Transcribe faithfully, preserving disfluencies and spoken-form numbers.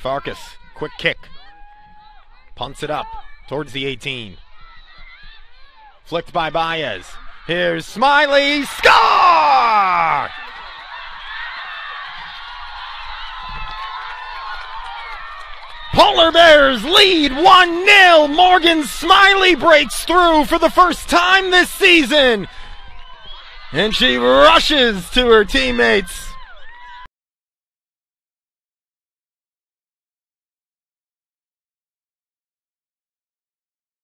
Farkas, quick kick. Punts it up towards the eighteen. Flicked by Baez. Here's Smiley. Score! Polar Bears lead one nil. Morgan Smiley breaks through for the first time this season. And she rushes to her teammates.